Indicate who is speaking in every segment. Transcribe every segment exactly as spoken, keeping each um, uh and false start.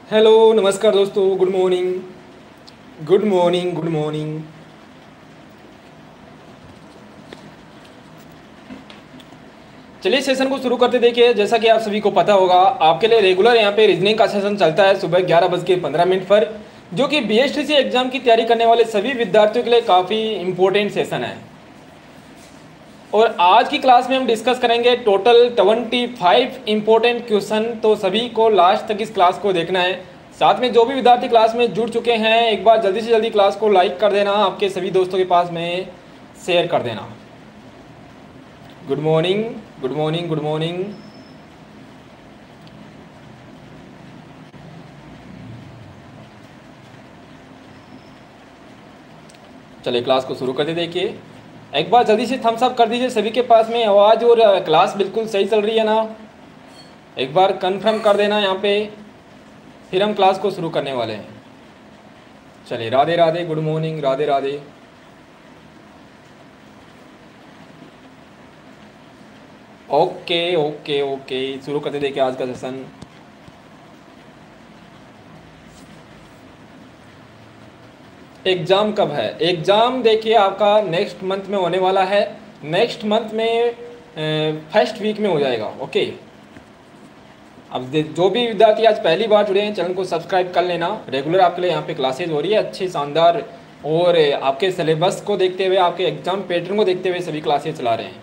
Speaker 1: Hello नमस्कार दोस्तों, good morning good morning good morning. चलिए सेशन को शुरू करते। देखिए, जैसा कि आप सभी को पता होगा, आपके लिए रेगुलर यहाँ पे रीजनिंग का सेशन चलता है सुबह ग्यारह बज के पंद्रह मिनट पर, जो कि B S T C exam की तैयारी करने वाले सभी विद्यार्थियों के लिए काफ़ी इंपॉर्टेंट सेशन है। और आज की क्लास में हम डिस्कस करेंगे total twenty five important question. तो सभी को लास्ट तक इस क्लास को देखना है। साथ में जो भी विद्यार्थी क्लास में जुड़ चुके हैं, एक बार जल्दी से जल्दी क्लास को लाइक कर देना, आपके सभी दोस्तों के पास में शेयर कर देना। Good morning good morning good morning. चलिए क्लास को शुरू करते। देखिए, एक बार जल्दी से थम्स अप कर दीजिए सभी के पास में आवाज़ और क्लास बिल्कुल सही चल रही है ना। एक बार कंफर्म कर देना यहाँ पे, फिर हम क्लास को शुरू करने वाले हैं। चलिए, Radhe Radhe, good morning, Radhe Radhe. Okay okay okay, शुरू करते। देखिए आज का सेशन। एग्ज़ाम कब है? एग्ज़ाम देखिए आपका नेक्स्ट मंथ में होने वाला है। नेक्स्ट मंथ में फर्स्ट वीक में हो जाएगा। ओके, अब जो भी विद्यार्थी आज पहली बार जुड़े हैं, चैनल को सब्सक्राइब कर लेना। रेगुलर आपके लिए यहाँ पे क्लासेज हो रही है अच्छी शानदार, और आपके सिलेबस को देखते हुए, आपके एग्जाम पैटर्न को देखते हुए सभी क्लासेज चला रहे हैं।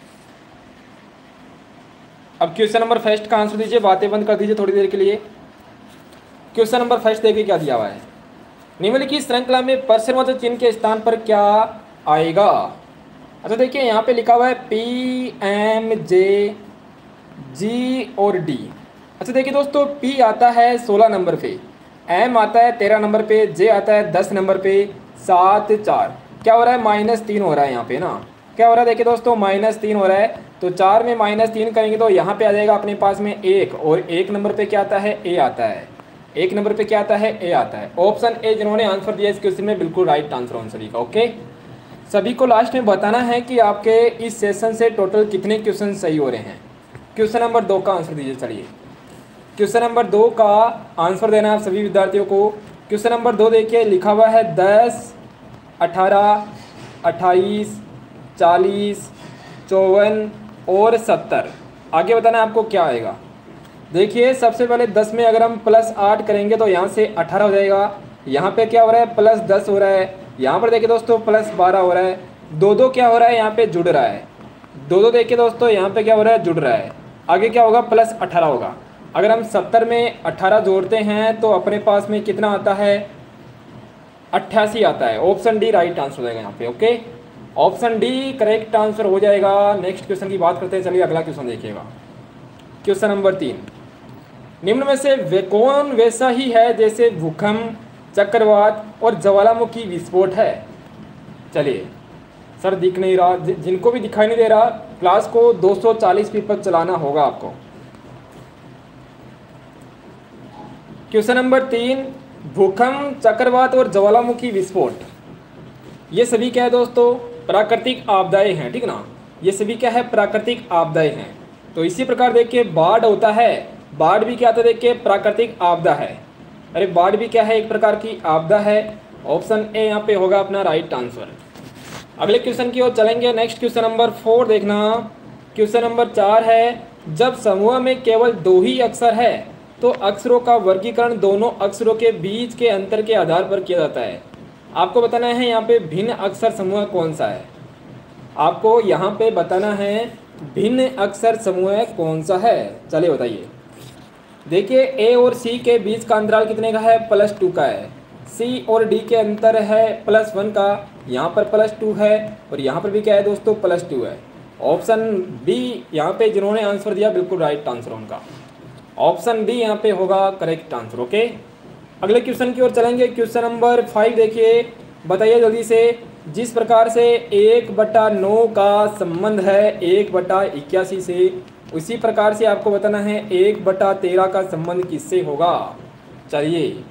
Speaker 1: अब क्वेश्चन नंबर फर्स्ट का आंसर दीजिए, बातें बंद कर दीजिए थोड़ी देर के लिए। क्वेश्चन नंबर फर्स्ट देखिए क्या दिया हुआ है। निम्नलिखित श्रृंखला में प्रश्नवाचक चिन्ह के स्थान पर क्या आएगा? अच्छा देखिए, यहाँ पे लिखा हुआ है पी एम जे जी और डी। अच्छा देखिए दोस्तों, पी आता है सोलह नंबर पे, एम आता है तेरह नंबर पे, जे आता है दस नंबर पे, सात चार क्या हो रहा है, माइनस तीन हो रहा है यहाँ पे ना। क्या हो रहा है देखिए दोस्तों, माइनस तीन हो रहा है। तो चार में माइनस तीन करेंगे तो यहाँ पे आ जाएगा अपने पास में एक, और एक नंबर पे क्या आता है, ए आता है। एक नंबर पे क्या आता है, ए आता है। ऑप्शन ए जिन्होंने आंसर दिया इस क्वेश्चन में बिल्कुल राइट आंसर होना सभी का। ओके, सभी को लास्ट में बताना है कि आपके इस सेशन से टोटल कितने क्वेश्चन सही हो रहे हैं। क्वेश्चन नंबर दो का आंसर दीजिए। चलिए, क्वेश्चन नंबर दो का आंसर देना आप सभी विद्यार्थियों को। क्वेश्चन नंबर दो देखिए, लिखा हुआ है दस, अठारह, अट्ठाईस, चालीस, चौवन और सत्तर। आगे बताना आपको क्या आएगा। देखिए, सबसे पहले दस में अगर हम प्लस आठ करेंगे तो यहाँ से अठारह हो जाएगा। यहाँ पे क्या हो रहा है, प्लस दस हो रहा है। यहाँ पर देखिए दोस्तों प्लस बारह हो रहा है। दो दो क्या हो रहा है, यहाँ पे जुड़ रहा है। दो दो देखिए दोस्तों, यहाँ पे क्या हो रहा है, जुड़ रहा है। आगे क्या होगा, प्लस अठारह होगा। अगर हम सत्तर में अठारह जोड़ते हैं तो अपने पास में कितना आता है, अट्ठासी आता है। ऑप्शन डी राइट आंसर हो जाएगा यहाँ पे। Okay, option D correct answer हो जाएगा। नेक्स्ट क्वेश्चन की बात करते हैं। चलिए अगला क्वेश्चन देखिएगा। क्वेश्चन नंबर तीन, निम्न में से वे कौन वैसा ही है जैसे भूकंप, चक्रवात और ज्वालामुखी विस्फोट है? चलिए, सर दिख नहीं रहा, जिनको भी दिखाई नहीं दे रहा, क्लास को दो सौ चालीस पी पर चलाना होगा आपको। क्वेश्चन नंबर तीन, भूकंप, चक्रवात और ज्वालामुखी विस्फोट, ये सभी क्या है दोस्तों, प्राकृतिक आपदाएं हैं। ठीक ना, ये सभी क्या है, प्राकृतिक आपदाएं हैं। तो इसी प्रकार देखिए, बाढ़ होता है, बाढ़ भी क्या आता है, देखिए प्राकृतिक आपदा है। अरे बाढ़ भी क्या है, एक प्रकार की आपदा है। ऑप्शन ए यहाँ पे होगा अपना राइट आंसर। अगले क्वेश्चन की ओर चलेंगे। नेक्स्ट क्वेश्चन नंबर फोर देखना। क्वेश्चन नंबर चार है, जब समूह में केवल दो ही अक्षर है तो अक्षरों का वर्गीकरण दोनों अक्षरों के बीच के अंतर के आधार पर किया जाता है। आपको बताना है यहाँ पे भिन्न अक्षर समूह कौन सा है। आपको यहाँ पे बताना है भिन्न अक्षर समूह कौन सा है। चलिए बताइए। देखिए, ए और सी के बीच का अंतराल कितने का है, प्लस टू का है। सी और डी के अंतर है प्लस वन का, यहाँ पर प्लस टू है, और यहाँ पर भी क्या है दोस्तों, प्लस टू है। ऑप्शन बी यहाँ पे जिन्होंने आंसर दिया बिल्कुल राइट आंसर उनका। ऑप्शन डी यहाँ पे होगा करेक्ट आंसर। ओके, अगले क्वेश्चन की ओर चलेंगे। क्वेश्चन नंबर फाइव देखिए, बताइए जल्दी से। जिस प्रकार से एक बटा नौ का संबंध है एक बटा इक्यासी से, उसी प्रकार से आपको बताना है एक बटा तेरह का संबंध किससे होगा। चलिए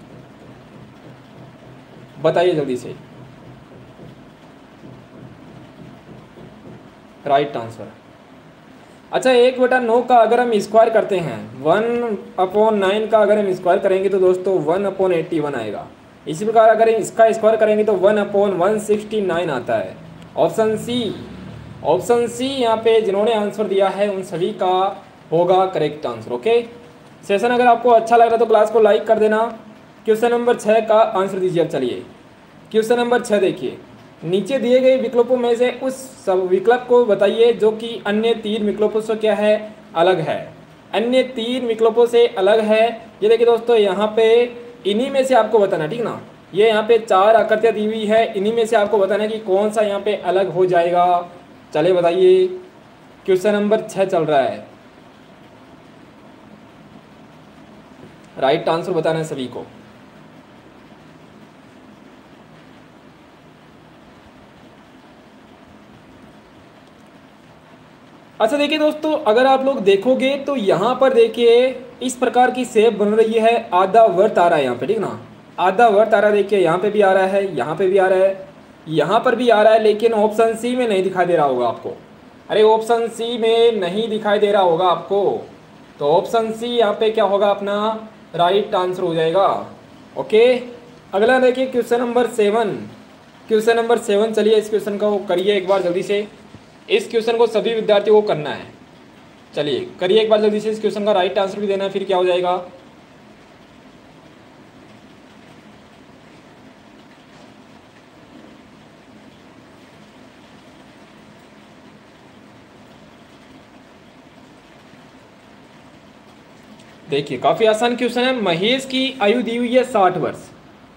Speaker 1: बताइए जल्दी से। राइट आंसर अच्छा, एक बटा नौ का अगर हम स्क्वायर करते हैं, वन अपॉन नाइन का अगर हम स्क्वायर करेंगे तो दोस्तों वन अपॉन एट्टी वन आएगा। इसी प्रकार अगर इसका स्क्वायर करेंगे तो one upon one sixty nine आता है। ऑप्शन सी, ऑप्शन सी यहाँ पे जिन्होंने आंसर दिया है उन सभी का होगा करेक्ट आंसर। ओके, सेशन अगर आपको अच्छा लग रहा है तो क्लास को लाइक कर देना। क्वेश्चन नंबर छः का आंसर दीजिए। अब चलिए क्वेश्चन नंबर छः देखिए, नीचे दिए गए विकल्पों में से उस सब विकल्प को बताइए जो कि अन्य तीन विकल्पों से क्या है, अलग है। अन्य तीन विकल्पों से अलग है, ये देखिए दोस्तों यहाँ पे इन्हीं में से आपको बताना, ठीक ना। ये यहाँ पे चार आकृतियाँ दी हुई है, इन्हीं में से आपको बताना है कि कौन सा यहाँ पे अलग हो जाएगा। चलिए बताइए, क्वेश्चन नंबर छः चल रहा है, राइट आंसर बताना है सभी को। अच्छा देखिए दोस्तों, अगर आप लोग देखोगे तो यहाँ पर देखिए इस प्रकार की शेप बन रही है, आधा वर्त आ रहा है यहाँ पे, ठीक ना। आधा वर्त आ रहा है, देखिए यहाँ पे भी आ रहा है, यहाँ पे भी आ रहा है, यहाँ पर भी आ रहा है, लेकिन ऑप्शन सी में नहीं दिखाई दे रहा होगा आपको। अरे ऑप्शन सी में नहीं दिखाई दे रहा होगा आपको, तो ऑप्शन सी यहाँ पे क्या होगा, अपना राइट आंसर हो जाएगा। ओके, अगला देखिए question number seven. Question number seven, चलिए इस क्वेश्चन को करिए एक बार जल्दी से। इस क्वेश्चन को सभी विद्यार्थियों को करना है। चलिए करिए एक बार जल्दी से, इस क्वेश्चन का राइट आंसर भी देना है, फिर क्या हो जाएगा। देखिए काफ़ी आसान क्वेश्चन है। महेश की आयु दी हुई है साठ वर्ष।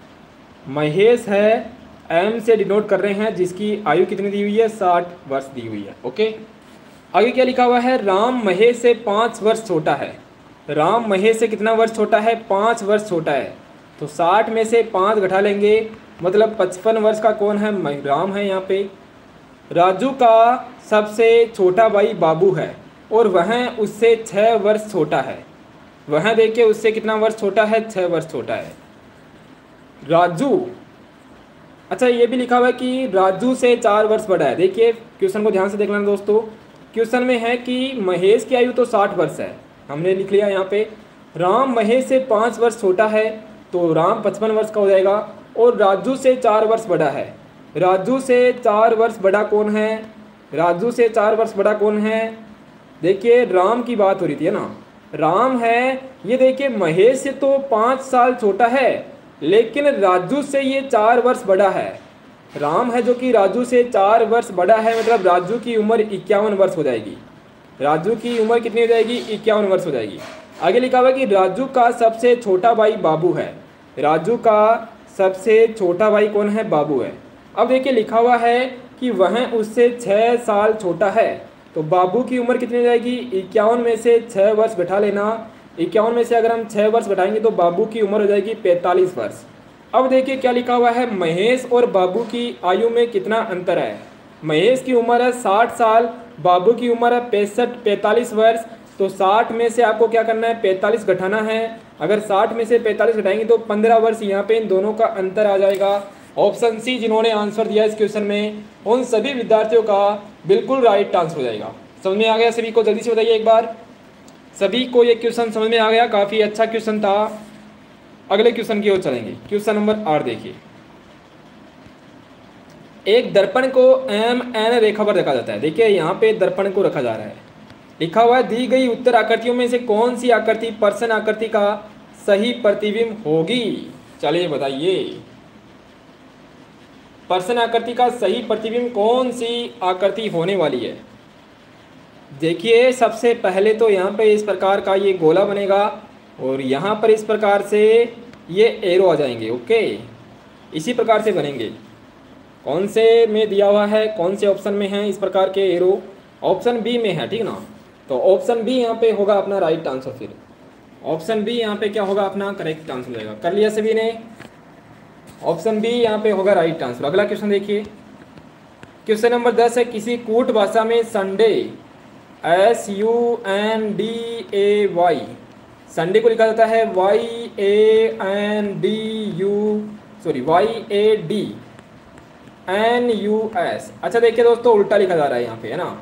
Speaker 1: महेश है, एम से डिनोट कर रहे हैं, जिसकी आयु कितनी दी हुई है, साठ वर्ष दी हुई है। ओके, आगे क्या लिखा हुआ है, राम महेश से पाँच वर्ष छोटा है। राम महेश से कितना वर्ष छोटा है, पाँच वर्ष छोटा है। तो साठ में से पाँच घटा लेंगे, मतलब पचपन वर्ष का कौन है, राम है यहाँ पे। राजू का सबसे छोटा भाई बाबू है और वह उससे छः वर्ष छोटा है। वह देखिए उससे कितना वर्ष छोटा है, छः वर्ष छोटा है। राजू, अच्छा ये भी लिखा हुआ है कि राजू से चार वर्ष बड़ा है। देखिए क्वेश्चन को ध्यान से देख लेना दोस्तों, क्वेश्चन में है कि महेश की आयु तो साठ वर्ष है, हमने लिख लिया यहाँ पे। राम महेश से पाँच वर्ष छोटा है, तो राम पचपन वर्ष का हो जाएगा, और राजू से चार वर्ष बड़ा है। राजू से चार वर्ष बड़ा कौन है, राजू से चार वर्ष बड़ा कौन है, देखिए राम की बात हो रही थी है ना, राम है। ये देखिए महेश से तो पाँच साल छोटा है, लेकिन राजू से ये चार वर्ष बड़ा है। राम है जो कि राजू से चार वर्ष बड़ा है, मतलब राजू की उम्र इक्यावन वर्ष हो जाएगी। राजू की उम्र कितनी हो जाएगी, इक्यावन वर्ष हो जाएगी। आगे लिखा हुआ है कि राजू का सबसे छोटा भाई बाबू है। राजू का सबसे छोटा भाई कौन है, बाबू है। अब देखिए लिखा हुआ है कि वह उससे छः साल छोटा है, तो बाबू की उम्र कितनी हो जाएगी, इक्यावन में से छः वर्ष घटा लेना। इक्यावन में से अगर हम छः वर्ष घटाएंगे तो बाबू की उम्र हो जाएगी पैंतालीस वर्ष। अब देखिए क्या लिखा हुआ है, महेश और बाबू की आयु में कितना अंतर है। महेश की उम्र है साठ साल, बाबू की उम्र है पैंसठ पैंतालीस वर्ष। तो साठ में से आपको क्या करना है, पैंतालीस घटाना है। अगर साठ में से पैंतालीस घटाएंगे तो पंद्रह वर्ष यहाँ पे इन दोनों का अंतर आ जाएगा। ऑप्शन सी जिन्होंने आंसर दिया इस क्वेश्चन में, उन सभी विद्यार्थियों का बिल्कुल राइट आंसर हो जाएगा। समझ में आ गया सभी को, जल्दी से बताइए एक बार, सभी को ये क्वेश्चन समझ में आ गया। काफ़ी अच्छा क्वेश्चन था। अगले क्वेश्चन की ओर चलेंगे। क्वेश्चन नंबर आठ देखिए, एक दर्पण को एम एन रेखा पर रखा जाता है। देखिए यहाँ पे दर्पण को रखा जा रहा है, लिखा हुआ है दी गई उत्तर आकृतियों में से कौन सी आकृति पर्सन आकृति का सही प्रतिबिंब होगी। चलिए बताइए, पर्सन आकृति का सही प्रतिबिंब कौन सी आकृति होने वाली है। देखिए सबसे पहले तो यहाँ पे इस प्रकार का ये गोला बनेगा, और यहाँ पर इस प्रकार से ये एरो आ जाएंगे। ओके, इसी प्रकार से बनेंगे। कौन से में दिया हुआ है, कौन से ऑप्शन में है इस प्रकार के एरो, ऑप्शन बी में है, ठीक ना। तो ऑप्शन बी यहाँ पे होगा अपना राइट आंसर। फिर ऑप्शन बी यहाँ पे क्या होगा, अपना करेक्ट आंसर हो जाएगा। कर लिया सभी ने, ऑप्शन बी यहाँ पे होगा राइट आंसर। अगला क्वेश्चन देखिए, क्वेश्चन नंबर दस है, किसी कूट भाषा में Sunday S U N D A Y, Sunday को लिखा जाता है Y A N D U sorry Y A D N U S. अच्छा देखिए दोस्तों, उल्टा लिखा जा रहा है यहाँ पे, है ना।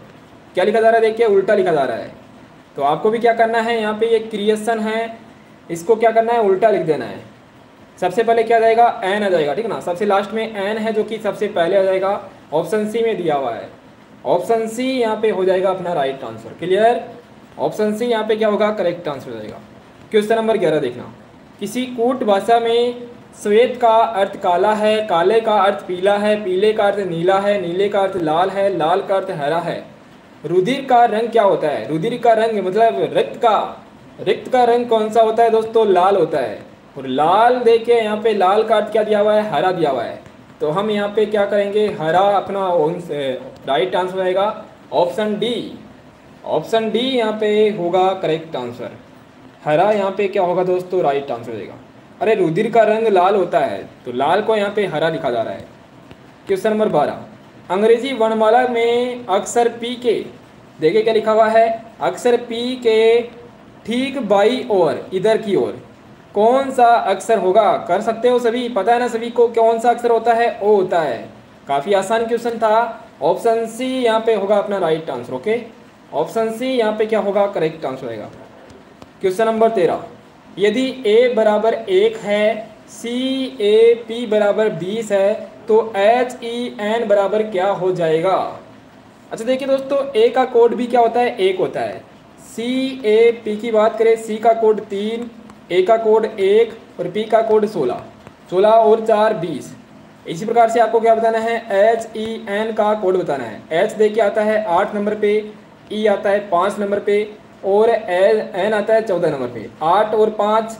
Speaker 1: क्या लिखा जा रहा है, देखिए उल्टा लिखा जा रहा है। तो आपको भी क्या करना है, यहाँ पे ये क्रिएशन है, इसको क्या करना है, उल्टा लिख देना है। सबसे पहले क्या आ जाएगा, एन आ जाएगा, ठीक है ना, सबसे लास्ट में एन है जो कि सबसे पहले आ जाएगा। ऑप्शन सी में दिया हुआ है, ऑप्शन सी यहाँ पे हो जाएगा अपना right answer. Clear, option C यहाँ पे क्या होगा, करेक्ट आंसर हो जाएगा। क्वेश्चन नंबर ग्यारह देखना, किसी कूट भाषा में श्वेत का अर्थ काला है, काले का अर्थ पीला है, पीले का अर्थ नीला है, नीले का अर्थ लाल है, लाल का अर्थ हरा है। रुधिर का रंग क्या होता है, रुधिर का रंग मतलब रक्त का, रक्त का रंग कौन सा होता है दोस्तों, लाल होता है। और लाल देखिए यहाँ पे लाल का अर्थ क्या दिया हुआ है, हरा दिया हुआ है। तो हम यहाँ पे क्या करेंगे, हरा अपना राइट आंसर रहेगा ऑप्शन डी। ऑप्शन डी यहाँ पे होगा करेक्ट आंसर। हरा यहाँ पे क्या होगा दोस्तों, राइट आंसर रहेगा। अरे रुधिर का रंग लाल होता है तो लाल को यहाँ पे हरा लिखा जा रहा है। क्वेश्चन नंबर बारह, अंग्रेजी वर्णमाला में अक्षर पी के, देखिए क्या लिखा हुआ है, अक्षर पी के ठीक बाई ओर इधर की ओर कौन सा अक्षर होगा। कर सकते हो सभी, पता है ना सभी को कौन सा अक्षर होता है, ओ होता है। काफ़ी आसान क्वेश्चन था। ऑप्शन सी यहाँ पे होगा अपना right answer. Okay, option C यहाँ पे क्या होगा, करेक्ट आंसर रहेगा। क्वेश्चन नंबर तेरह, यदि a बराबर एक है, सी ए पी बराबर बीस है तो एच ई एन बराबर क्या हो जाएगा। अच्छा देखिए दोस्तों, a का कोड भी क्या होता है, एक होता है। सी ए पी की बात करें, c का कोड तीन, a का कोड एक और p का कोड सोलह, सोलह और चार बीस। इसी प्रकार से आपको क्या बताना है, एच ई एन का कोड बताना है। h देखिए आता है आठ नंबर पे, e आता है पाँच नंबर पे और एन आता है चौदह नंबर पे। आठ और पाँच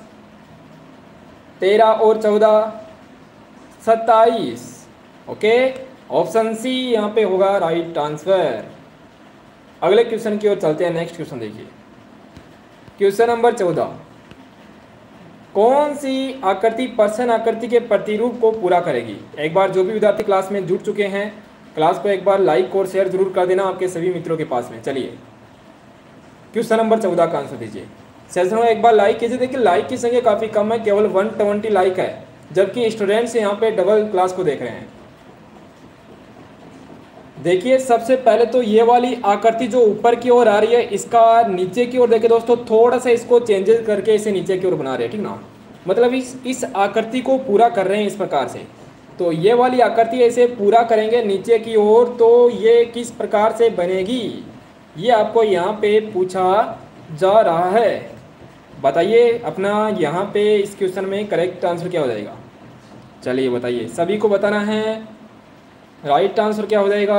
Speaker 1: तेरह और चौदह सत्ताईस। ओके, ऑप्शन सी यहाँ पे होगा राइट आंसर। अगले क्वेश्चन की ओर चलते हैं। नेक्स्ट क्वेश्चन देखिए, क्वेश्चन नंबर चौदह, कौन सी आकृति प्रश्न आकृति के प्रतिरूप को पूरा करेगी। एक बार जो भी विद्यार्थी क्लास में जुड़ चुके हैं, क्लास को एक बार लाइक और शेयर जरूर कर देना आपके सभी मित्रों के पास में। चलिए क्वेश्चन नंबर चौदह का आंसर दीजिए। सेशन में एक बार लाइक कीजिए। देखिए लाइक की संख्या काफ़ी कम है, केवल वन ट्वेंटी लाइक है, जबकि स्टूडेंट्स यहाँ पे डबल क्लास को देख रहे हैं। देखिए सबसे पहले तो ये वाली आकृति जो ऊपर की ओर आ रही है, इसका नीचे की ओर देखिए दोस्तों, थोड़ा सा इसको चेंजेस करके इसे नीचे की ओर बना रहे हैं, ठीक ना। मतलब इस इस आकृति को पूरा कर रहे हैं इस प्रकार से। तो ये वाली आकृति ऐसे पूरा करेंगे नीचे की ओर, तो ये किस प्रकार से बनेगी, ये आपको यहाँ पे पूछा जा रहा है। बताइए अपना यहाँ पे इस क्वेश्चन में करेक्ट आंसर क्या हो जाएगा। चलिए बताइए, सभी को बताना है राइट आंसर क्या हो जाएगा।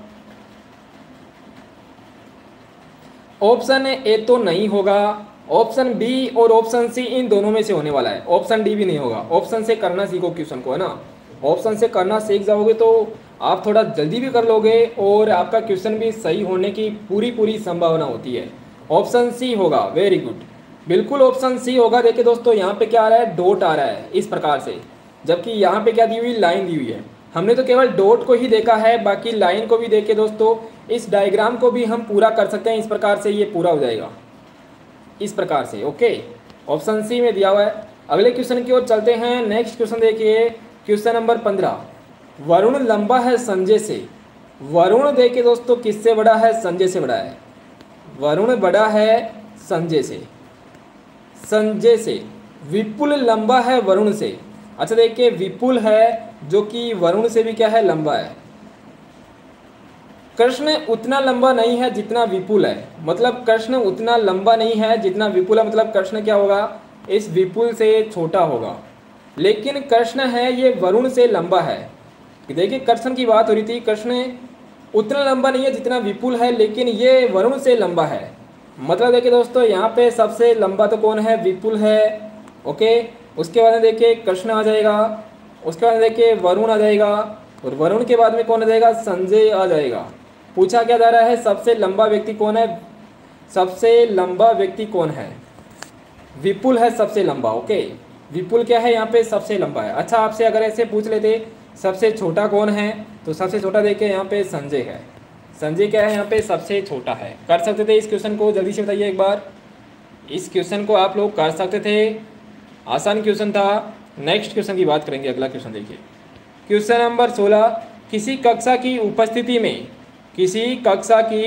Speaker 1: ऑप्शन ए तो नहीं होगा, ऑप्शन बी और ऑप्शन सी इन दोनों में से होने वाला है। ऑप्शन डी भी नहीं होगा। ऑप्शन से करना सीखो क्वेश्चन को, है ना। ऑप्शन से करना सीख जाओगे तो आप थोड़ा जल्दी भी कर लोगे और आपका क्वेश्चन भी सही होने की पूरी पूरी संभावना होती है। ऑप्शन सी होगा, वेरी गुड, बिल्कुल ऑप्शन सी होगा। देखिए दोस्तों यहाँ पे क्या आ रहा है, डॉट आ रहा है इस प्रकार से, जबकि यहाँ पे क्या दी हुई, लाइन दी हुई है। हमने तो केवल डॉट को ही देखा है, बाकी लाइन को भी देखे दोस्तों, इस डायग्राम को भी हम पूरा कर सकते हैं इस प्रकार से, ये पूरा हो जाएगा इस प्रकार से। ओके, ऑप्शन सी में दिया हुआ है। अगले क्वेश्चन की ओर चलते हैं। नेक्स्ट क्वेश्चन देखिए, क्वेश्चन नंबर पंद्रह, वरुण लंबा है संजय से। वरुण देखिए दोस्तों किससे बड़ा है, संजय से बड़ा है। वरुण बड़ा है संजय से, संजय से। विपुल लंबा है वरुण से। अच्छा देखिए, विपुल है जो कि वरुण से भी क्या है, लंबा है। कृष्ण उतना लंबा नहीं है जितना विपुल है, मतलब कृष्ण उतना लंबा नहीं है जितना विपुल है, मतलब कृष्ण क्या होगा, इस विपुल से छोटा होगा। लेकिन कृष्ण है ये वरुण से लंबा है। देखिए कृष्ण की बात हो रही थी, कृष्ण उतना लंबा नहीं है जितना विपुल है, लेकिन ये वरुण से लंबा है। मतलब देखिए दोस्तों यहाँ पे सबसे लंबा तो कौन है, विपुल है। ओके, उसके बाद में देखिए कृष्ण आ जाएगा, उसके बाद देखिए वरुण आ जाएगा, और वरुण के बाद में कौन आ जाएगा, संजय आ जाएगा। पूछा क्या जा रहा है, सबसे लंबा व्यक्ति कौन है, सबसे लंबा व्यक्ति कौन है, विपुल है सबसे लंबा। ओके, विपुल क्या है यहाँ पे, सबसे लंबा है। अच्छा आपसे अगर ऐसे पूछ लेते सबसे छोटा कौन है, तो सबसे छोटा देखिए यहाँ पे संजय है। संजय क्या है यहाँ पे, सबसे छोटा है। कर सकते थे इस क्वेश्चन को, जल्दी से बताइए एक बार, इस क्वेश्चन को आप लोग कर सकते थे, आसान क्वेश्चन था। नेक्स्ट क्वेश्चन की बात करेंगे। अगला क्वेश्चन देखिए, क्वेश्चन नंबर सोलह, किसी कक्षा की उपस्थिति में, किसी कक्षा की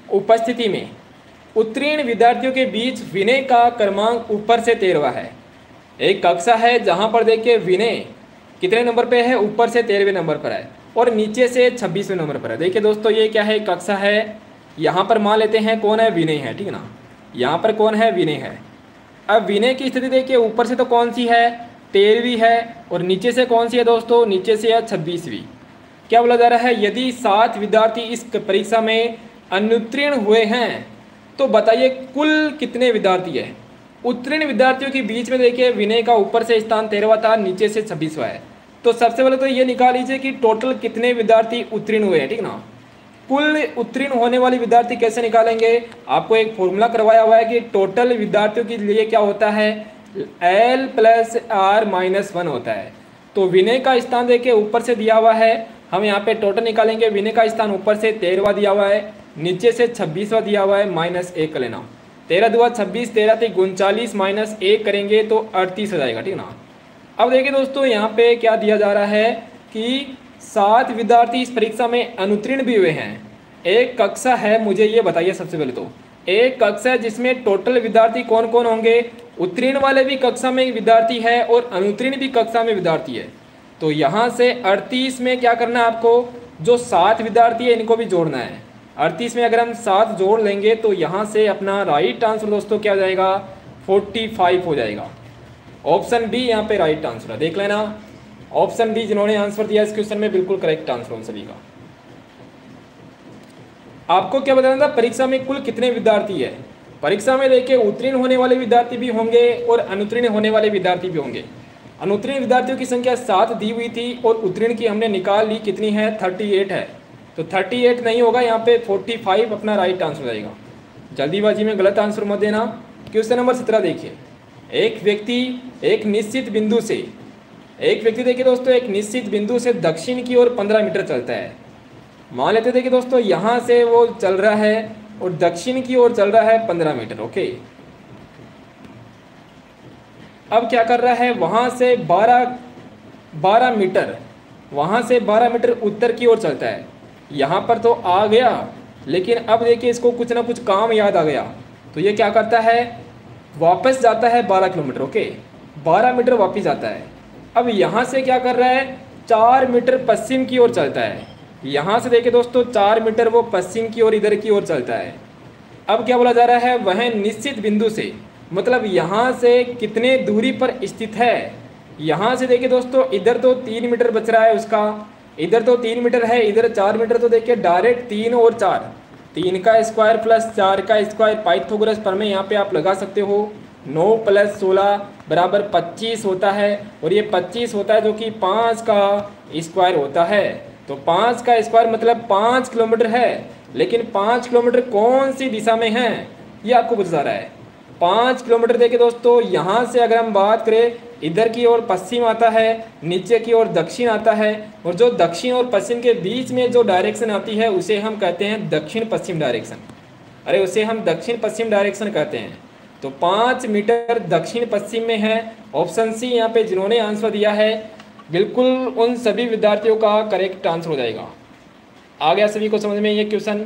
Speaker 1: उपस्थिति में उत्तीर्ण विद्यार्थियों के बीच विनय का क्रमांक ऊपर से तेरहवां है। एक कक्षा है जहां पर देखिए विनय कितने नंबर पे है, ऊपर से तेरहवें नंबर पर है और नीचे से छब्बीसवें नंबर पर है। देखिए दोस्तों ये क्या है, कक्षा है, यहाँ पर मान लेते हैं कौन है, विनय है, ठीक है ना। यहाँ पर कौन है, विनय है। अब विनय की स्थिति देखिए ऊपर से तो कौन सी है, तेरहवीं है और नीचे से कौन सी है दोस्तों, नीचे से है छब्बीसवीं। क्या बोला जा रहा है, यदि सात विद्यार्थी इस परीक्षा में अनुत्तीर्ण हुए हैं तो बताइए कुल कितने विद्यार्थी है। उत्तीर्ण विद्यार्थियों के बीच में देखिए विनय का ऊपर से स्थान तेरहवां था, नीचे से छब्बीसवां है। तो सबसे पहले तो ये निकाल लीजिए कि टोटल कितने विद्यार्थी उत्तीर्ण हुए हैं, ठीक ना। कुल उत्तीर्ण होने वाले विद्यार्थी कैसे निकालेंगे, आपको एक फॉर्मूला करवाया हुआ है कि टोटल विद्यार्थियों के लिए क्या होता है, L plus R minus one होता है। तो विनय का स्थान देखिए ऊपर से दिया हुआ है, हम यहाँ पे टोटल निकालेंगे। विनय का स्थान ऊपर से तेरहवां दिया हुआ है, नीचे से छब्बीसवां दिया हुआ है, माइनस एक कर लेना। तेरह दुआ छब्बीस, तेरह तीन उनचालीस, माइनस एक करेंगे तो अड़तीस हो जाएगा, ठीक ना। अब देखिए दोस्तों यहाँ पे क्या दिया जा रहा है कि सात विद्यार्थी इस परीक्षा में अनुत्तीर्ण भी हुए हैं। एक कक्षा है, मुझे ये बताइए सबसे पहले तो, एक कक्षा है जिसमें टोटल विद्यार्थी कौन कौन होंगे, उत्तीर्ण वाले भी कक्षा में विद्यार्थी है और अनुत्तीर्ण भी कक्षा में विद्यार्थी है। तो यहाँ से अड़तीस में क्या करना है आपको, जो सात विद्यार्थी है इनको भी जोड़ना है। अड़तीस में अगर हम सात जोड़ लेंगे तो यहाँ से अपना राइट आंसर दोस्तों क्या हो जाएगा, पैंतालीस हो जाएगा। ऑप्शन बी यहाँ पे राइट आंसर है, देख लेना। ऑप्शन डी जिन्होंने आंसर दिया इस क्वेश्चन में बिल्कुल करेक्ट आंसर उन सभी का। आपको क्या बताना था, परीक्षा में कुल कितने विद्यार्थी है। परीक्षा में देखिए उत्तीर्ण होने वाले विद्यार्थी भी होंगे और अनुत्तीर्ण होने वाले विद्यार्थी भी होंगे। अनुत्तीर्ण विद्यार्थियों की संख्या सात दी हुई थी और उत्तीर्ण की हमने निकाल ली, कितनी है, अड़तीस है। तो अड़तीस नहीं होगा, यहाँ पे पैंतालीस अपना राइट आंसर हो जाएगा। जल्दीबाजी में गलत आंसर मत देना। क्वेश्चन नंबर सत्रह देखिए, एक व्यक्ति एक निश्चित बिंदु से एक व्यक्ति देखिए दोस्तों एक निश्चित बिंदु से दक्षिण की ओर पंद्रह मीटर चलता है। मान लेते देखिए दोस्तों यहाँ से वो चल रहा है और दक्षिण की ओर चल रहा है पंद्रह मीटर, ओके। अब क्या कर रहा है, वहाँ से बारह बारह मीटर वहाँ से बारह मीटर उत्तर की ओर चलता है। यहाँ पर तो आ गया, लेकिन अब देखिए इसको कुछ ना कुछ काम याद आ गया, तो ये क्या करता है, वापस जाता है बारह किलोमीटर, ओके, बारह मीटर वापस जाता है। अब यहाँ से क्या कर रहा है, चार मीटर पश्चिम की ओर चलता है। यहाँ से देखिए दोस्तों चार मीटर वो पश्चिम की ओर इधर की ओर चलता है। अब क्या बोला जा रहा है, वह निश्चित बिंदु से, मतलब यहाँ से कितने दूरी पर स्थित है। यहाँ से देखिए दोस्तों इधर तो तीन मीटर बच रहा है उसका, इधर तो तीन मीटर है, इधर चार मीटर, तो देखिए डायरेक्ट तीन और चार, तीन का स्क्वायर प्लस चार का स्क्वायर पाइथागोरस प्रमेय में यहाँ पे आप लगा सकते हो। नौ प्लस सोलह बराबर पच्चीस होता है और ये पच्चीस होता है जो कि पाँच का स्क्वायर होता है। तो पाँच का स्क्वायर मतलब पाँच किलोमीटर है, लेकिन पाँच किलोमीटर कौन सी दिशा में है ये आपको पूछा जा रहा है। पाँच किलोमीटर देखिए दोस्तों यहाँ से अगर हम बात करें, इधर की ओर पश्चिम आता है, नीचे की ओर दक्षिण आता है, और जो दक्षिण और पश्चिम के बीच में जो डायरेक्शन आती है उसे हम कहते हैं दक्षिण पश्चिम डायरेक्शन। अरे उसे हम दक्षिण पश्चिम डायरेक्शन कहते हैं। तो पाँच मीटर दक्षिण पश्चिम में है। ऑप्शन सी यहाँ पे जिन्होंने आंसर दिया है बिल्कुल उन सभी विद्यार्थियों का करेक्ट आंसर हो जाएगा। आ गया सभी को समझ में ये क्वेश्चन,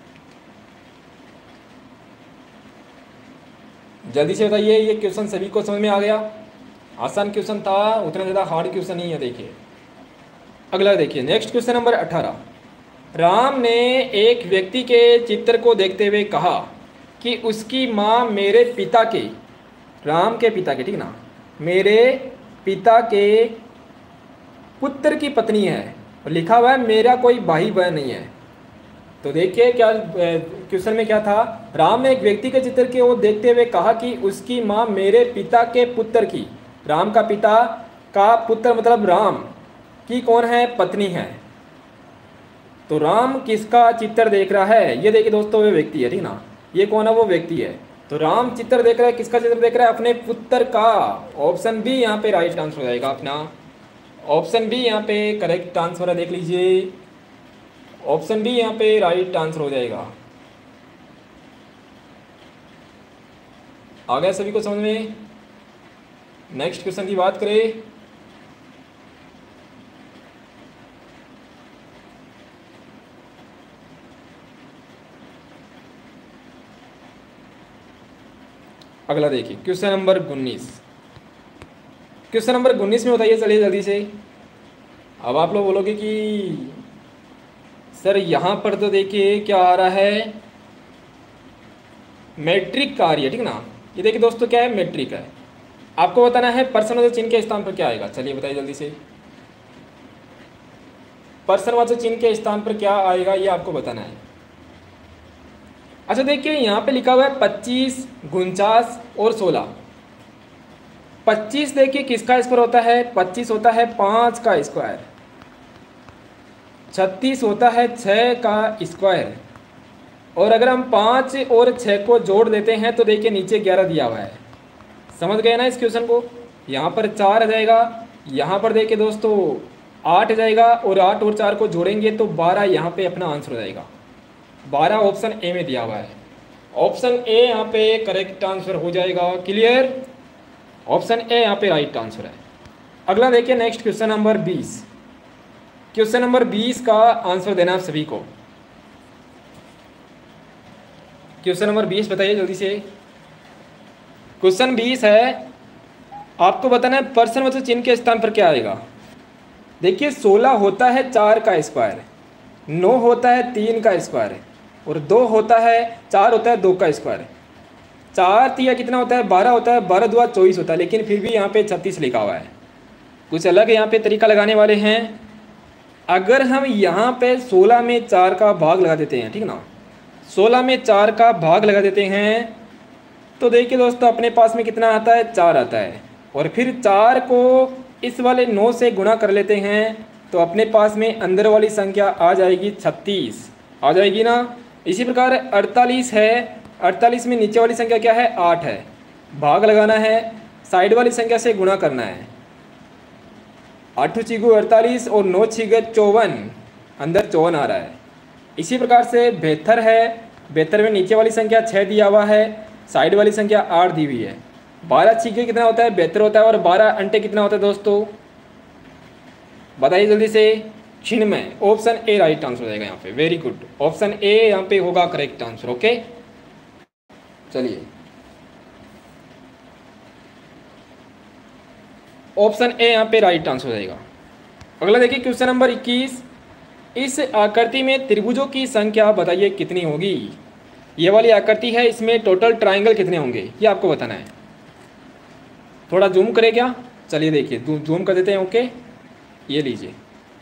Speaker 1: जल्दी से बताइए ये क्वेश्चन सभी को समझ में आ गया। आसान क्वेश्चन था, उतना ज़्यादा हार्ड क्वेश्चन नहीं है। देखिए अगला देखिए, नेक्स्ट क्वेश्चन नंबर अठारह। राम ने एक व्यक्ति के चित्र को देखते हुए कहा कि उसकी माँ मेरे पिता के, राम के पिता के, ठीक ना, मेरे पिता के पुत्र की पत्नी है, और लिखा हुआ है मेरा कोई भाई बहन नहीं है। तो देखिए क्या क्वेश्चन में क्या था, राम ने एक व्यक्ति के चित्र के वो देखते हुए कहा कि उसकी माँ मेरे पिता के पुत्र की, राम का पिता का पुत्र मतलब राम की कौन है, पत्नी है। तो राम किसका चित्र देख रहा है, ये देखिए दोस्तों वो व्यक्ति है, ठीक ना, ये कौन है, वो व्यक्ति है। तो राम चित्र देख रहा है, किसका चित्र देख रहा है, अपने पुत्र का। ऑप्शन बी यहाँ पे राइट आंसर हो जाएगा अपना। ऑप्शन बी यहाँ पे करेक्ट आंसर है, देख लीजिए। ऑप्शन बी यहाँ पे राइट आंसर हो जाएगा। आ गया सभी को समझ में। नेक्स्ट क्वेश्चन की बात करें, अगला देखिए क्वेश्चन नंबर उन्नीस। क्वेश्चन नंबर उन्नीस में बताइए, चलिए जल्दी से। अब आप लोग बोलोगे कि सर यहाँ पर तो देखिए क्या आ रहा है, मैट्रिक का आ रही है, ठीक ना। ये देखिए दोस्तों क्या है, मैट्रिक है। आपको बताना है प्रश्नवाचक चिन्ह के स्थान पर क्या आएगा। चलिए बताइए जल्दी से, प्रश्नवाचक चिन्ह के स्थान पर क्या आएगा ये आपको बताना है। अच्छा देखिए यहाँ पे लिखा हुआ है पच्चीस, उनचास और सोलह। पच्चीस देखिए किसका स्क्वायर होता है, पच्चीस होता है पाँच का स्क्वायर। छत्तीस होता है छः का स्क्वायर। और अगर हम पाँच और छः को जोड़ देते हैं तो देखिए नीचे ग्यारह दिया हुआ है। समझ गए ना इस क्वेश्चन को। यहाँ पर चार आ जाएगा, यहाँ पर देखिए दोस्तों आठ आ जाएगा, और आठ और चार को जोड़ेंगे तो बारह यहाँ पे अपना आंसर हो जाएगा। बारह ऑप्शन ए में दिया हुआ है। ऑप्शन ए यहाँ पे करेक्ट आंसर हो जाएगा। क्लियर, ऑप्शन ए यहाँ पे राइट आंसर है। अगला देखिए नेक्स्ट क्वेश्चन नंबर बीस। क्वेश्चन नंबर बीस का आंसर देना आप सभी को। क्वेश्चन नंबर बीस बताइए जल्दी से। क्वेश्चन बीस है, आपको बताना है प्रश्नवाचक चिन्ह के स्थान पर क्या आएगा। देखिए सोलह होता है चार का स्क्वायर, नौ होता है तीन का स्क्वायर, और दो होता है, चार होता है दो का स्क्वायर। चार तिया कितना होता है, बारह होता है, बारह दुआ चौबीस होता है, लेकिन फिर भी यहाँ पे छत्तीस लिखा हुआ है। कुछ अलग यहाँ पे तरीका लगाने वाले हैं। अगर हम यहाँ पे सोलह में चार का भाग लगा देते हैं, ठीक ना, सोलह में चार का भाग लगा देते हैं तो देखिए दोस्तों अपने पास में कितना आता है, चार आता है। और फिर चार को इस वाले नौ से गुणा कर लेते हैं तो अपने पास में अंदर वाली संख्या आ जाएगी छत्तीस, आ जाएगी ना। इसी प्रकार अड़तालीस है, अड़तालीस में नीचे वाली संख्या क्या है, आठ है। भाग लगाना है, साइड वाली संख्या से गुणा करना है। आठ छीगु अड़तालीस और नौ छीगे चौवन, अंदर चौवन आ रहा है। इसी प्रकार से बेहतर है, बेहतर में नीचे वाली संख्या छः दिया हुआ है, साइड वाली संख्या आठ दी हुई है। बारह छीगे कितना होता है, बेहतर होता है। और बारह अंटे कितना होता है दोस्तों, बताइए जल्दी से। छियानवे, ऑप्शन ए राइट आंसर हो जाएगा यहाँ पे। वेरी गुड, ऑप्शन ए यहाँ पे होगा करेक्ट आंसर। ओके चलिए, ऑप्शन ए यहाँ पे राइट आंसर हो जाएगा। अगला देखिए क्वेश्चन नंबर इक्कीस। इस आकृति में त्रिभुजों की संख्या बताइए कितनी होगी। ये वाली आकृति है, इसमें टोटल ट्रायंगल कितने होंगे ये आपको बताना है। थोड़ा जूम करें क्या, चलिए देखिए जूम कर देते हैं। ओके ये लीजिए,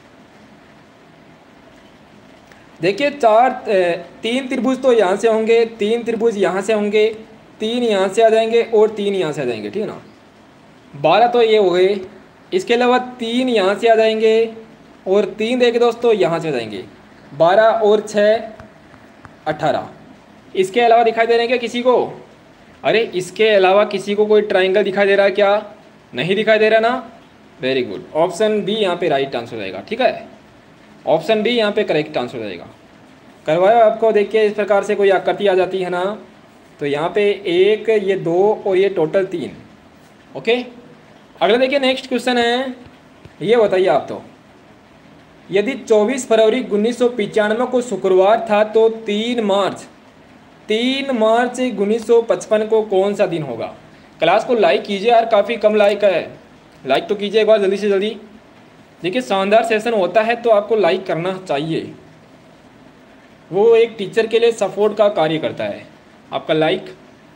Speaker 1: देखिए चार तीन त्रिभुज तो यहाँ से होंगे, तीन त्रिभुज यहाँ से होंगे, तीन यहाँ से आ जाएंगे और तीन यहाँ से आ जाएंगे, ठीक है ना। बारह तो ये हो गए, इसके अलावा तीन यहाँ से आ जाएंगे और तीन देखिए दोस्तों यहाँ से आ जाएंगे। बारह और छः अठारह। इसके अलावा दिखाई दे रहे हैं क्या किसी को, अरे इसके अलावा किसी को कोई ट्राइंगल दिखाई दे रहा है क्या, नहीं दिखाई दे रहा ना। वेरी गुड, ऑप्शन बी यहाँ पे राइट आंसर हो जाएगा। ठीक है, ऑप्शन बी यहाँ पे करेक्ट आंसर हो जाएगा। करवाया आपको, देखिए इस प्रकार से कोई आकृति आ जाती है ना, तो यहाँ पे एक, ये दो और ये टोटल तीन। ओके अगला देखिए नेक्स्ट क्वेश्चन है, ये बताइए आप तो, यदि चौबीस फरवरी उन्नीस सौ पिचानवे को शुक्रवार था तो तीन मार्च तीन मार्च उन्नीस सौ पचपन को कौन सा दिन होगा। क्लास को लाइक कीजिए यार, काफ़ी कम लाइक है, लाइक तो कीजिए एक बार जल्दी से जल्दी। देखिए शानदार सेशन होता है तो आपको लाइक करना चाहिए, वो एक टीचर के लिए सपोर्ट का कार्य करता है आपका लाइक।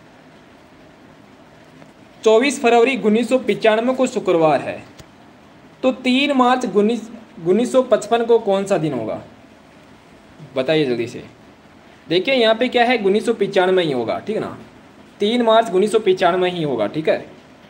Speaker 1: चौबीस फरवरी उन्नीस सौ पिचानवे को शुक्रवार है तो तीन मार्च उन्नीस उन्नीस सौ पचपन को कौन सा दिन होगा, बताइए जल्दी से। देखिए यहाँ पे क्या है, उन्नीस सौ पिचानवे ही होगा, ठीक है ना, तीन मार्च उन्नीस सौ पिचानवे ही होगा। ठीक है,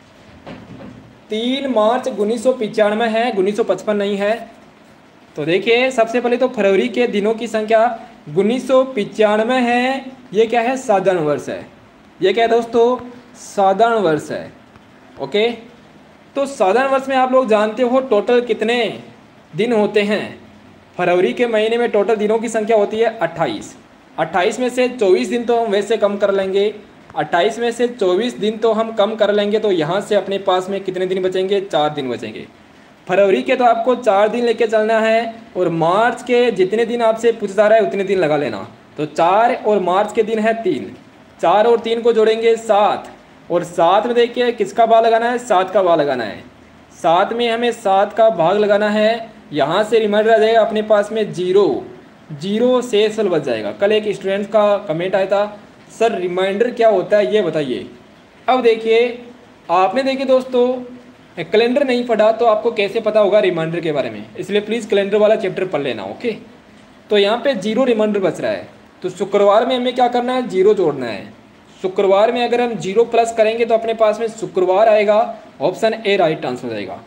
Speaker 1: तीन मार्च उन्नीस सौ पिचानवे है, उन्नीस सौ पचपन नहीं है। तो देखिए सबसे पहले तो फरवरी के दिनों की संख्या उन्नीस सौ पिचानवे है, ये क्या है, साधारण वर्ष है। ये क्या है दोस्तों, साधारण वर्ष है। ओके, तो साधारण वर्ष में आप लोग जानते हो टोटल कितने दिन होते हैं। फरवरी के महीने में टोटल दिनों की संख्या होती है अट्ठाईस। अट्ठाईस में से चौबीस दिन तो हम वैसे कम कर लेंगे, अट्ठाईस में से चौबीस दिन तो हम कम कर लेंगे, तो यहाँ से अपने पास में कितने दिन बचेंगे, चार दिन बचेंगे। फरवरी के तो आपको चार दिन लेके चलना है, और मार्च के जितने दिन आपसे पूछा जा रहा है उतने दिन लगा लेना। तो चार और मार्च के दिन है तीन, चार और तीन को जोड़ेंगे सात, और सात में देखिए किसका भाग लगाना है, सात का भाग लगाना है। सात में हमें सात का भाग लगाना है, यहाँ से रिमाइंडर आ जाएगा अपने पास में जीरो, जीरो शेषफल बच जाएगा। कल एक स्टूडेंट का कमेंट आया था, सर रिमाइंडर क्या होता है ये बताइए। अब देखिए आपने देखिए दोस्तों कैलेंडर नहीं पढ़ा तो आपको कैसे पता होगा रिमाइंडर के बारे में, इसलिए प्लीज़ कैलेंडर वाला चैप्टर पढ़ लेना। ओके, तो यहाँ पे जीरो रिमाइंडर बच रहा है, तो शुक्रवार में हमें क्या करना है, जीरो जोड़ना है। शुक्रवार में अगर हम जीरो प्लस करेंगे तो अपने पास में शुक्रवार आएगा, ऑप्शन ए राइट आंसर हो जाएगा।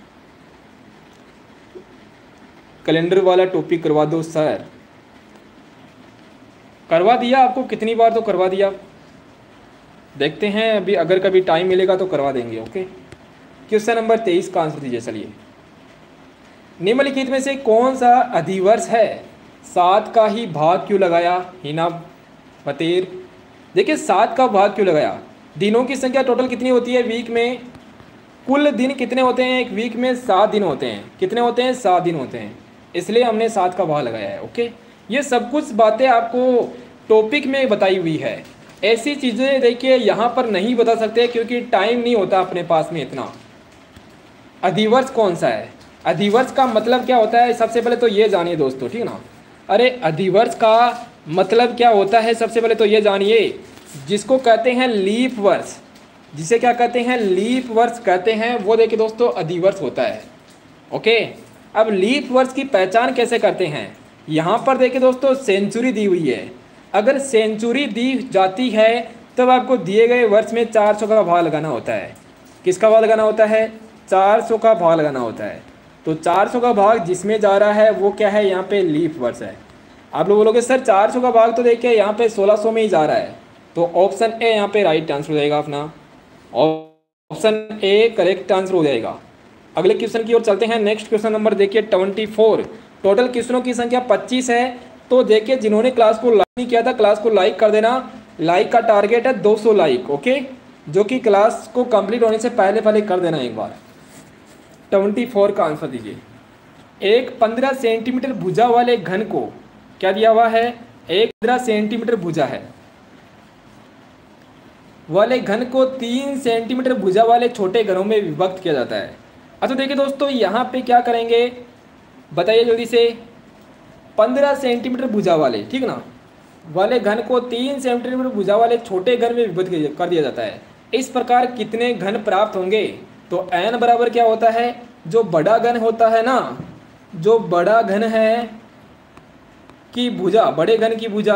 Speaker 1: कैलेंडर वाला टॉपिक करवा दो सर। करवा दिया आपको, कितनी बार तो करवा दिया, देखते हैं अभी अगर कभी टाइम मिलेगा तो करवा देंगे। ओके, क्वेश्चन नंबर तेईस का आंसर दीजिए। चलिए, निम्नलिखित में से कौन सा अधिवर्ष है, सात का ही भाग क्यों लगाया, हिना बतेर। देखिए सात का भाग क्यों लगाया, दिनों की संख्या टोटल कितनी होती है वीक में, कुल दिन कितने होते हैं एक वीक में, सात दिन होते हैं। कितने होते हैं, सात दिन होते हैं, इसलिए हमने सात का भाग लगाया है। ओके, ये सब कुछ बातें आपको टॉपिक में बताई हुई है, ऐसी चीज़ें देखिए यहाँ पर नहीं बता सकते क्योंकि टाइम नहीं होता अपने पास में इतना। अधिवर्ष कौन सा है, अधिवर्ष का मतलब क्या होता है, सबसे पहले तो ये जानिए दोस्तों, ठीक ना। अरे अधिवर्ष का मतलब क्या होता है, सबसे पहले तो ये जानिए, जिसको कहते हैं लीप वर्ष, जिसे क्या कहते हैं, लीप वर्ष कहते हैं, वो देखिए दोस्तों अधिवर्ष होता है। ओके, अब लीप वर्ष की पहचान कैसे करते हैं, यहाँ पर देखिए दोस्तों सेंचुरी दी हुई है। अगर सेंचुरी दी जाती है तब आपको दिए गए वर्ष में चार सौ का भाग लगाना होता है। किसका भाग लगाना होता है, चार सौ का भाग लगाना होता है। तो चार सौ का भाग जिसमें जा रहा है वो क्या है, यहाँ पे लीप वर्ष है। आप लोग बोलोगे सर चार सौ का भाग तो देखिए यहाँ पे सोलह सौ में ही जा रहा है, तो ऑप्शन ए यहाँ पे राइट आंसर हो जाएगा अपना, ऑप्शन ए करेक्ट आंसर हो जाएगा। अगले क्वेश्चन की ओर चलते हैं। नेक्स्ट क्वेश्चन नंबर देखिए ट्वेंटी फोर। टोटल क्वेश्चनों की संख्या पच्चीस है। तो देखिए जिन्होंने क्लास को लाइक नहीं किया था, क्लास को लाइक कर देना। लाइक का टारगेट है दो सौ लाइक, ओके, जो कि क्लास को कंप्लीट होने से पहले पहले कर देना एक बार। ट्वेंटी फोर का आंसर दीजिए। एक पंद्रह सेंटीमीटर भुजा वाले घन को क्या दिया हुआ है, एक पंद्रह सेंटीमीटर भुजा है वाले घन को तीन सेंटीमीटर भुजा वाले छोटे घनों में विभक्त किया जाता है। अच्छा देखिए दोस्तों यहाँ पे क्या करेंगे बताइए जल्दी से। पंद्रह सेंटीमीटर भुजा वाले, ठीक ना, वाले घन को तीन सेंटीमीटर भुजा वाले छोटे घन में विभक्त कर दिया जाता है। इस प्रकार कितने घन प्राप्त होंगे, तो n बराबर क्या होता है, जो बड़ा घन होता है ना, जो बड़ा घन है की भुजा, बड़े घन की भुजा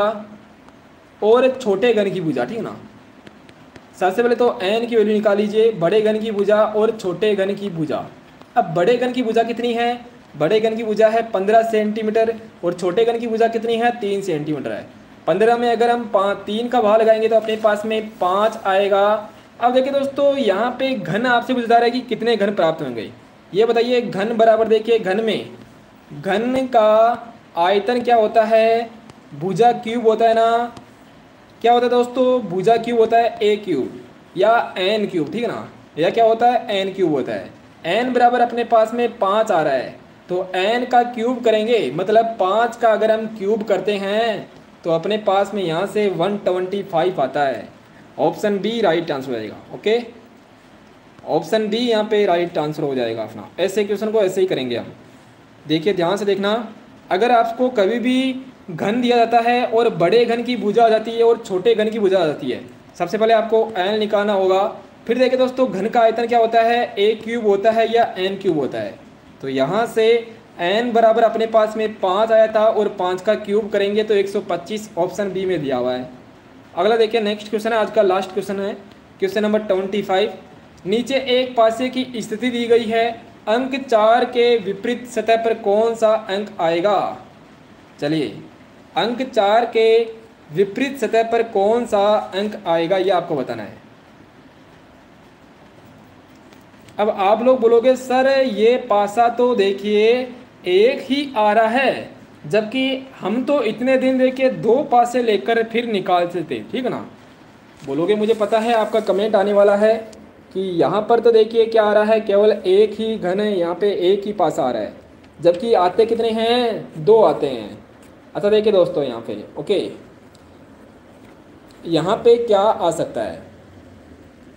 Speaker 1: और छोटे घन की भुजा, ठीक ना। सबसे पहले तो n की वैल्यू निकाल लीजिए, बड़े घन की भुजा और छोटे घन की भुजा। अब बड़े घन की भुजा कितनी है, बड़े घन की भुजा है पंद्रह सेंटीमीटर और छोटे घन की भुजा कितनी है, तीन सेंटीमीटर है। पंद्रह में अगर हम पाँच तीन का भाग लगाएंगे तो अपने पास में पाँच आएगा। अब देखिए दोस्तों यहाँ पे घन आपसे पूछता है कि कितने घन प्राप्त होंगे, ये बताइए। घन बराबर देखिए, घन में घन का आयतन क्या होता है, भुजा क्यूब होता है ना, क्या होता है दोस्तों, भुजा क्यूब होता है ए क्यूब या एन क्यूब, ठीक है ना, या क्या होता है एन क्यूब होता है। एन बराबर अपने पास में पाँच आ रहा है, तो एन का क्यूब करेंगे, मतलब पाँच का अगर हम क्यूब करते हैं तो अपने पास में यहाँ से वन ट्वेंटी फाइव आता है। ऑप्शन बी राइट आंसर हो जाएगा। ओके, ऑप्शन बी यहाँ पे राइट आंसर हो जाएगा अपना। ऐसे क्वेश्चन को ऐसे ही करेंगे हम। देखिए ध्यान से देखना, अगर आपको कभी भी घन दिया जाता है और बड़े घन की भुजा आ जाती है और छोटे घन की भुजा आ जाती है, सबसे पहले आपको एन निकालना होगा। फिर देखिए दोस्तों घन का आयतन क्या होता है, ए क्यूब होता है या एन क्यूब होता है। तो यहाँ से n बराबर अपने पास में पाँच आया था और पाँच का क्यूब करेंगे तो एक सौ पच्चीस, ऑप्शन बी में दिया हुआ है। अगला देखिए नेक्स्ट क्वेश्चन है, आज का लास्ट क्वेश्चन है, क्वेश्चन नंबर ट्वेंटी फाइव। नीचे एक पासे की स्थिति दी गई है, अंक चार के विपरीत सतह पर कौन सा अंक आएगा। चलिए, अंक चार के विपरीत सतह पर कौन सा अंक आएगा ये आपको बताना है। अब आप लोग बोलोगे सर ये पासा तो देखिए एक ही आ रहा है, जबकि हम तो इतने दिन देखिए दो पासे लेकर फिर निकालते थे, ठीक है ना। बोलोगे मुझे पता है आपका कमेंट आने वाला है कि यहाँ पर तो देखिए क्या आ रहा है, केवल एक ही घन है, यहाँ पे एक ही पासा आ रहा है, जबकि आते कितने हैं, दो आते हैं। अच्छा देखिए दोस्तों यहाँ पे, ओके, यहाँ पे क्या आ सकता है,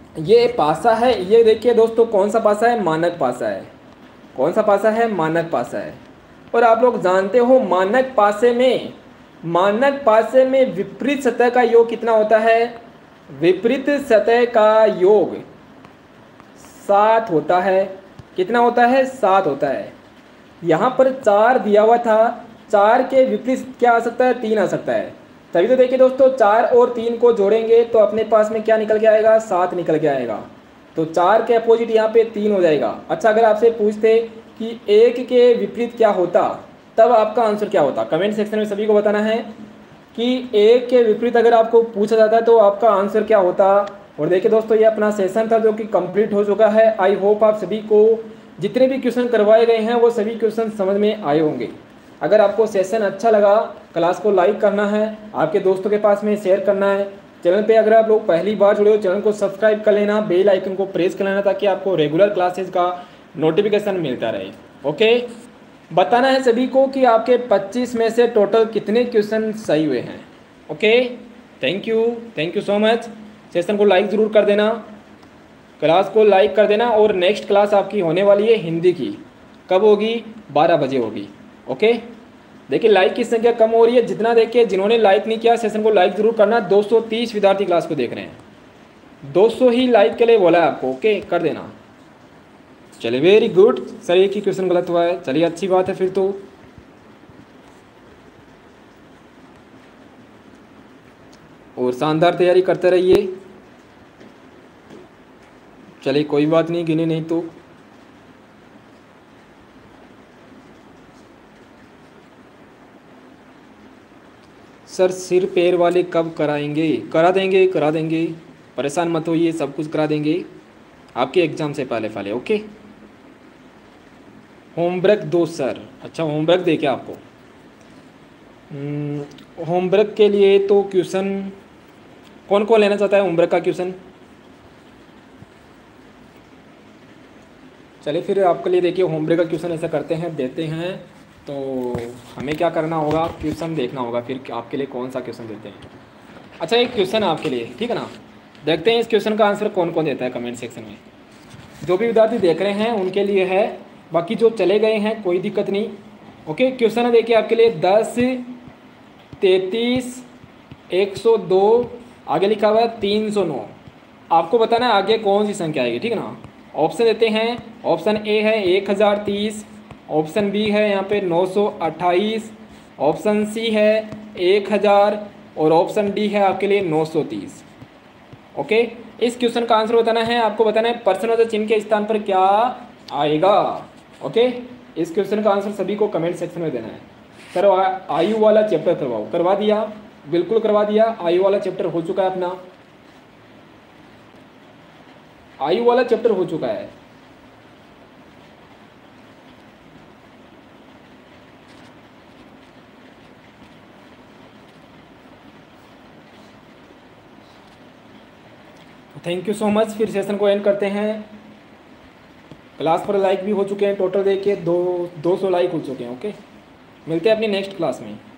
Speaker 1: ये पासा है, ये देखिए दोस्तों कौन सा पासा है, मानक पासा है। कौन सा पासा है, मानक पासा है। और आप लोग जानते हो मानक पासे में मानक पासे में विपरीत सतह का योग कितना होता है, विपरीत सतह का योग सात होता है। कितना होता है, सात होता है। यहाँ पर चार दिया हुआ था, चार के विपरीत क्या आ सकता है, तीन आ सकता है। तभी तो देखिए दोस्तों चार और तीन को जोड़ेंगे तो अपने पास में क्या निकल के आएगा, सात निकल के आएगा। तो चार के अपोजिट यहाँ पे तीन हो जाएगा। अच्छा अगर आपसे पूछते कि एक के विपरीत क्या होता, तब आपका आंसर क्या होता, कमेंट सेक्शन में सभी को बताना है कि एक के विपरीत अगर आपको पूछा जाता तो आपका आंसर क्या होता। और देखिए दोस्तों ये अपना सेशन था जो कि कंप्लीट हो चुका है। आई होप आप सभी को जितने भी क्वेश्चन करवाए गए हैं वो सभी क्वेश्चन समझ में आए होंगे। अगर आपको सेशन अच्छा लगा, क्लास को लाइक करना है, आपके दोस्तों के पास में शेयर करना है। चैनल पे अगर आप लोग पहली बार जुड़े हो चैनल को सब्सक्राइब कर लेना, बेल आइकन को प्रेस कर लेना ताकि आपको रेगुलर क्लासेस का नोटिफिकेशन मिलता रहे। ओके, बताना है सभी को कि आपके पच्चीस में से टोटल कितने क्वेश्चन सही हुए हैं। Okay, thank you thank you so much. Session को लाइक ज़रूर कर देना, क्लास को लाइक कर देना। और नेक्स्ट क्लास आपकी होने वाली है हिंदी की, कब होगी, बारह बजे होगी। ओके, देखिए लाइक की संख्या कम हो रही है, जितना देखिए जिन्होंने लाइक नहीं किया सेशन को लाइक ज़रूर करना। दो सौ तीस विद्यार्थी क्लास को देख रहे हैं, दो सौ ही लाइक के लिए बोला है आपको। ओके, कर देना। चलिए वेरी गुड, सर एक ही क्वेश्चन गलत हुआ है, चलिए अच्छी बात है फिर तो। और शानदार तैयारी करते रहिए। चलिए कोई बात नहीं, गिने नहीं तो। सर सिर पैर वाले कब कराएंगे, करा देंगे करा देंगे, परेशान मत होइए, सब कुछ करा देंगे आपके एग्ज़ाम से पहले पहले। ओके, होमवर्क दो सर। अच्छा होमवर्क दे क्या आपको, होमवर्क के लिए तो क्वेश्चन कौन कौन लेना चाहता है होमवर्क का क्वेश्चन। चलिए फिर आपके लिए देखिए होमवर्क का क्वेश्चन ऐसा करते हैं, देते हैं। तो हमें क्या करना होगा, क्वेश्चन देखना होगा फिर आपके लिए कौन सा क्वेश्चन देते हैं। अच्छा एक क्वेश्चन है आपके लिए, ठीक है ना, देखते हैं इस क्वेश्चन का आंसर कौन कौन देता है कमेंट सेक्शन में। जो भी विद्यार्थी देख रहे हैं उनके लिए है, बाकी जो चले गए हैं कोई दिक्कत नहीं। ओके, क्वेश्चन है देखिए आपके लिए दस, तैंतीस, एक सौ दो, आगे लिखा हुआ है तीन सौ नौ। आपको बताना है आगे कौन सी संख्या आएगी, ठीक है ना। ऑप्शन देते हैं, ऑप्शन ए है एक हज़ार तीस, ऑप्शन बी है यहाँ पे नौ सौ अट्ठाईस, ऑप्शन सी है एक हज़ार और ऑप्शन डी है आपके लिए नौ सौ तीस। ओके, इस क्वेश्चन का आंसर बताना है, आपको बताना है प्रश्नवाचक चिन्ह के स्थान पर क्या आएगा। ओके, इस क्वेश्चन का आंसर सभी को कमेंट सेक्शन में देना है। सर आयु वाला चैप्टर करवाओ, करवा दिया, बिल्कुल करवा दिया। आयु वाला चैप्टर हो चुका है अपना, आयु वाला चैप्टर हो चुका है। Thank you so much. फिर सेशन को एंड करते हैं। क्लास पर लाइक भी हो चुके हैं, टोटल देखिए दो दो सौ लाइक हो चुके हैं। ओके, मिलते हैं अपनी नेक्स्ट क्लास में।